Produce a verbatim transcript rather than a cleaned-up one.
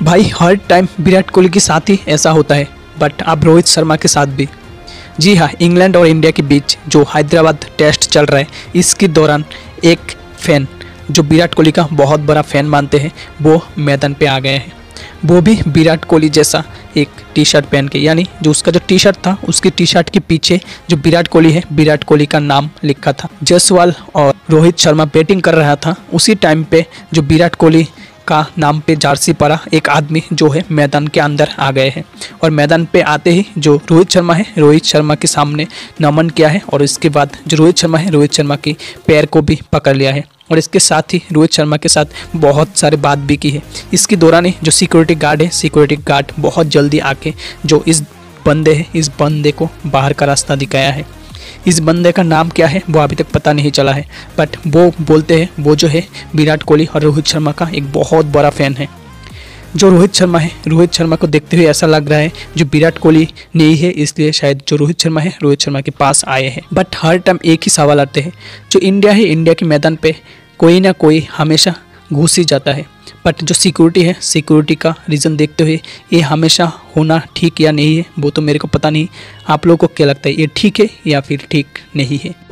भाई हर टाइम विराट कोहली के साथ ही ऐसा होता है, बट अब रोहित शर्मा के साथ भी। जी हाँ, इंग्लैंड और इंडिया के बीच जो हैदराबाद टेस्ट चल रहा है, इसके दौरान एक फ़ैन जो विराट कोहली का बहुत बड़ा फ़ैन मानते हैं वो मैदान पे आ गए हैं। वो भी विराट कोहली जैसा एक टी शर्ट पहन के, यानी जो उसका जो टी शर्ट था उसकी टी शर्ट के पीछे जो विराट कोहली है, विराट कोहली का नाम लिखा था। जायसवाल और रोहित शर्मा बैटिंग कर रहा था, उसी टाइम पे जो विराट कोहली का नाम पे जर्सी पड़ा एक आदमी जो है मैदान के अंदर आ गए हैं। और मैदान पे आते ही जो रोहित शर्मा है, रोहित शर्मा के सामने नमन किया है और इसके बाद जो रोहित शर्मा है, रोहित शर्मा के पैर को भी पकड़ लिया है और इसके साथ ही रोहित शर्मा के साथ बहुत सारे बात भी की है। इसके दौरान ही जो सिक्योरिटी गार्ड है, सिक्योरिटी गार्ड बहुत जल्दी आके जो इस बंदे है, इस बंदे को बाहर का रास्ता दिखाया है। इस बंदे का नाम क्या है वो अभी तक पता नहीं चला है, बट वो बोलते हैं वो जो है विराट कोहली और रोहित शर्मा का एक बहुत बड़ा फ़ैन है। जो रोहित शर्मा है, रोहित शर्मा को देखते हुए ऐसा लग रहा है जो विराट कोहली नहीं है, इसलिए शायद जो रोहित शर्मा है रोहित शर्मा के पास आए हैं। बट हर टाइम एक ही सवाल आते हैं, जो इंडिया है, इंडिया के मैदान पे कोई ना कोई हमेशा घुस ही जाता है, बट जो सिक्योरिटी है, सिक्योरिटी का रीज़न देखते हुए ये हमेशा होना ठीक या नहीं है वो तो मेरे को पता नहीं। आप लोगों को क्या लगता है, ये ठीक है या फिर ठीक नहीं है?